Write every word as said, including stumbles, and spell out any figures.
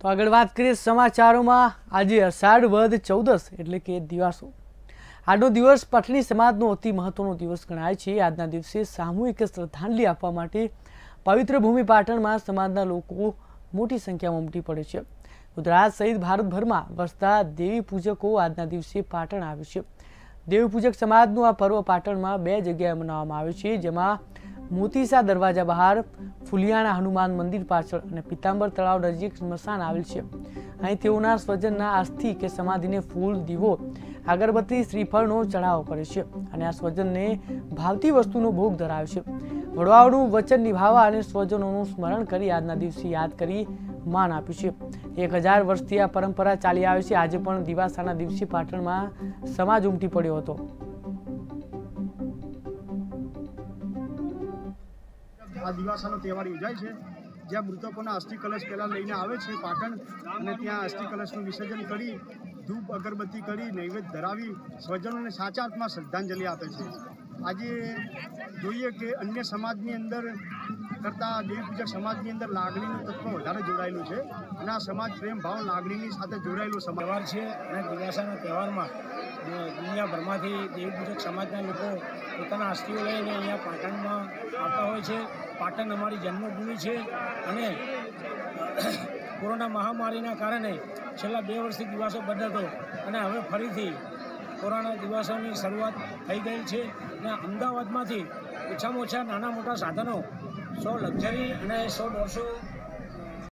તો આગળ વાત કરીએ સમાચારોમાં। આજે અષાઢ વદ ચૌદસ એટલે કે દિવાસો। આજનો દિવસ પટણી સમાજનો અતિ મહત્વનો દિવસ ગણાય છે। આજના દિવસે સામૂહિક શ્રદ્ધાંજલિ આપવા માટે પવિત્ર ભૂમિ પાટણમાં સમાજના લોકો મોટી સંખ્યામાં ઉમટી પડે છે। ગુજરાત સહિત ભારતભરમાં વસતા દેવી પૂજકો આજના દિવસે પાટણ આવે છે। દેવી પૂજક સમાજનું આ પર્વ પાટણમાં બે જગ્યાએ મનાવવામાં આવે છે, જેમાં મોતીસા દરવાજા બહાર, ફુલિયાણા હનુમાન મંદિર પાછળ અને પીતાંબર તળાવ નજીક સ્મશાન આવેલ છે। અહીં તેઓના સ્વજનના અસ્થિ કે સમાધિને ફૂલ, દીવો, અગરબત્તી, શ્રીફળનો ચઢાવો કરે છે અને આ સ્વજનને ભાવતી વસ્તુનો ભોગ ધરાવે છે। વડવાઓનું વચન નિભાવવા અને સ્વજનોનું સ્મરણ કરી આજના દિવસે યાદ કરી માન આપ્યું છે। એક હજાર વર્ષથી આ પરંપરા ચાલી આવે છે। આજે પણ દિવાસાના દિવસે પાટણમાં સમાજ ઉમટી પડ્યો હતો। આ દિવાસાનો તહેવાર યોજાય છે, જ્યાં મૃતકોના અસ્થિ કલશ પહેલાં લઈને આવે છે પાટણ, અને ત્યાં અસ્થિ કલશનું વિસર્જન કરી ધૂપ અગરબત્તી કરી નૈવેદ્ય ધરાવી સ્વજનોને સાચા અર્થમાં શ્રદ્ધાંજલિ આપે છે। આજે જોઈએ કે અન્ય સમાજની અંદર કરતાં દેવી પૂજક સમાજની અંદર લાગણીનું તત્વ વધારે જોડાયેલું છે, અને આ સમાજ પ્રેમ ભાવ લાગણીની સાથે જોડાયેલો તહેવાર છે। અને દિવાસાના તહેવારમાં દુનિયાભરમાંથી દેવી પૂજક સમાજના લોકો પોતાના અસ્થિઓ લઈને અહીંયા પાટણમાં આવતા હોય છે। પાટણ અમારી જન્મભૂમિ છે, અને કોરોના મહામારીના કારણે છેલ્લા બે વર્ષથી દિવાસો બંધ હતો, અને હવે ફરીથી કોરોના દિવાસોની શરૂઆત થઈ ગઈ છે। અને અમદાવાદમાંથી ઓછામાં ઓછા નાના મોટા સાધનો સો લક્ઝરી અને સો દોઢસો